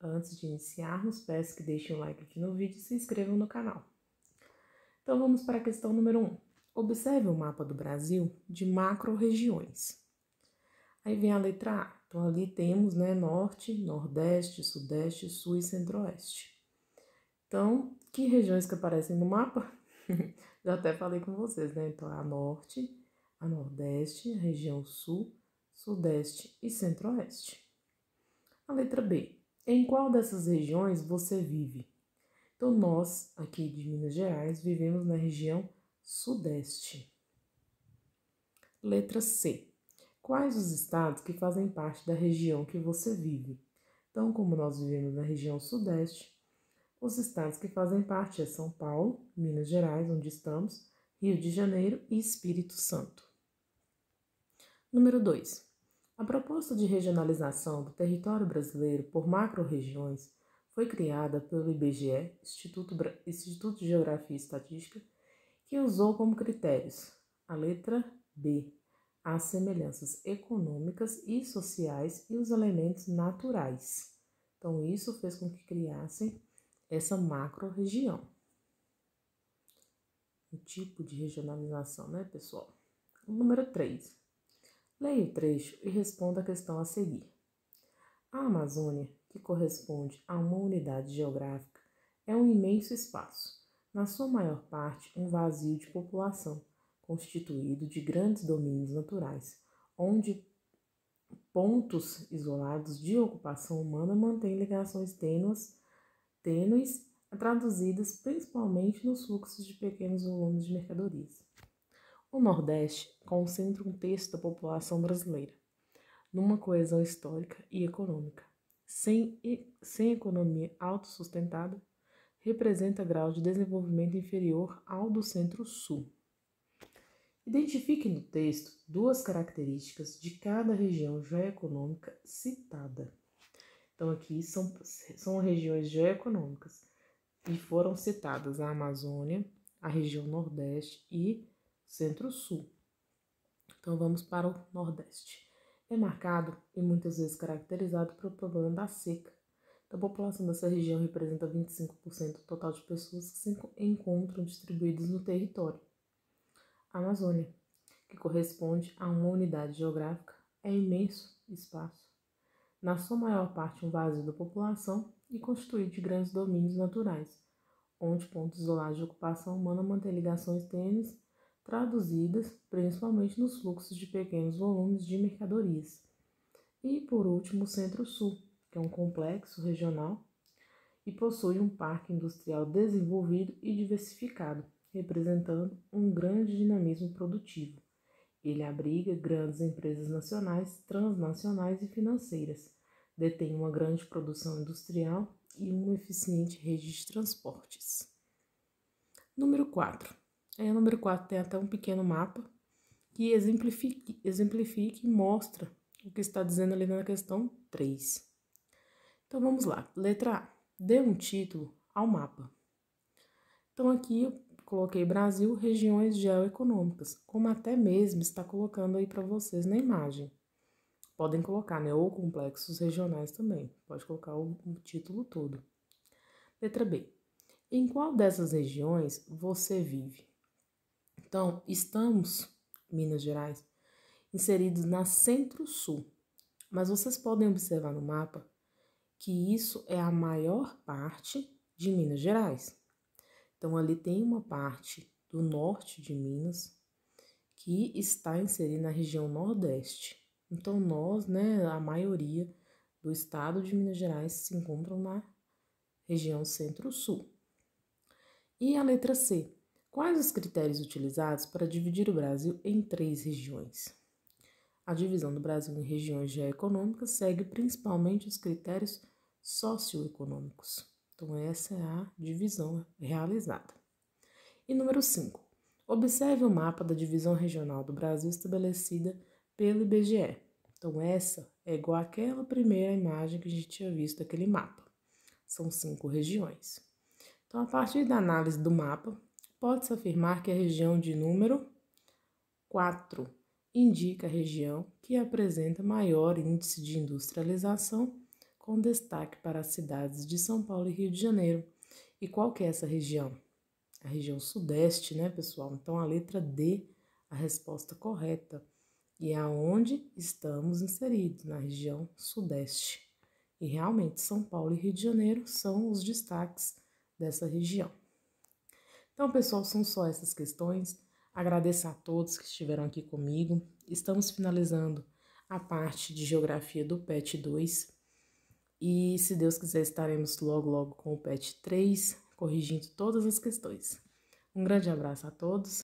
Antes de iniciarmos, peço que deixem um like aqui no vídeo e se inscrevam no canal. Então vamos para a questão número 1. Observe o mapa do Brasil de macro-regiões. Aí vem a letra A. Então ali temos, Norte, Nordeste, Sudeste, Sul e Centro-Oeste. Então, que regiões que aparecem no mapa? Já até falei com vocês, Então a Norte, a Nordeste, a região Sul, Sudeste e Centro-Oeste. A letra B. Em qual dessas regiões você vive? Então, nós, aqui de Minas Gerais, vivemos na região Sudeste. Letra C. Quais os estados que fazem parte da região que você vive? Então, como nós vivemos na região Sudeste, os estados que fazem parte é São Paulo, Minas Gerais, onde estamos, Rio de Janeiro e Espírito Santo. Número 2. A proposta de regionalização do território brasileiro por macro-regiões foi criada pelo IBGE, Instituto de Geografia e Estatística, que usou como critérios a letra B, as semelhanças econômicas e sociais e os elementos naturais. Então, isso fez com que criassem essa macro-região. O tipo de regionalização, pessoal? Número 3. Leia o trecho e responda a questão a seguir. A Amazônia, que corresponde a uma unidade geográfica, é um imenso espaço, na sua maior parte um vazio de população, constituído de grandes domínios naturais, onde pontos isolados de ocupação humana mantêm ligações tênues, traduzidas principalmente nos fluxos de pequenos volumes de mercadorias. O Nordeste concentra um terço da população brasileira, numa coesão histórica e econômica. Sem economia autossustentada, representa grau de desenvolvimento inferior ao do Centro-Sul. Identifique no texto duas características de cada região geoeconômica citada. Então, aqui são regiões geoeconômicas e foram citadas a Amazônia, a região Nordeste e Centro-Sul. Então, vamos para o Nordeste. É marcado e muitas vezes caracterizado pelo problema da seca. A população dessa região representa 25% do total de pessoas que se encontram distribuídas no território. A Amazônia, que corresponde a uma unidade geográfica, é imenso espaço, na sua maior parte um vazio da população e constituído de grandes domínios naturais, onde pontos isolados de ocupação humana mantêm ligações tênues, traduzidas principalmente nos fluxos de pequenos volumes de mercadorias. E, por último, o Centro-Sul, que é um complexo regional e possui um parque industrial desenvolvido e diversificado, representando um grande dinamismo produtivo. Ele abriga grandes empresas nacionais, transnacionais e financeiras, detém uma grande produção industrial e uma eficiente rede de transportes. Número 4. O número 4 tem até um pequeno mapa que exemplifica e mostra o que está dizendo ali na questão 3. Então vamos lá. Letra A. Dê um título ao mapa. Então aqui eu coloquei Brasil, regiões geoeconômicas, como até mesmo está colocando aí para vocês na imagem. Podem colocar, ou complexos regionais também. Pode colocar o título todo. Letra B. Em qual dessas regiões você vive? Então, estamos, Minas Gerais, inseridos na Centro-Sul. Mas vocês podem observar no mapa que isso é a maior parte de Minas Gerais. Então, ali tem uma parte do norte de Minas que está inserida na região Nordeste. Então, nós, a maioria do estado de Minas Gerais se encontram na região Centro-Sul. E a letra C. Quais os critérios utilizados para dividir o Brasil em 3 regiões? A divisão do Brasil em regiões geoeconômicas segue principalmente os critérios socioeconômicos. Então, essa é a divisão realizada. E número 5. Observe o mapa da divisão regional do Brasil estabelecida pelo IBGE. Então, essa é igual àquela primeira imagem que a gente tinha visto daquele mapa. São 5 regiões. Então, a partir da análise do mapa, pode-se afirmar que a região de número 4 indica a região que apresenta maior índice de industrialização, com destaque para as cidades de São Paulo e Rio de Janeiro. E qual que é essa região? A região sudeste, né, pessoal? Então, a letra D, a resposta correta. E é aonde estamos inseridos, na região sudeste. E realmente, São Paulo e Rio de Janeiro são os destaques dessa região. Então, pessoal, são só essas questões. Agradeço a todos que estiveram aqui comigo. Estamos finalizando a parte de geografia do PET 2. E, se Deus quiser, estaremos logo com o PET 3, corrigindo todas as questões. Um grande abraço a todos.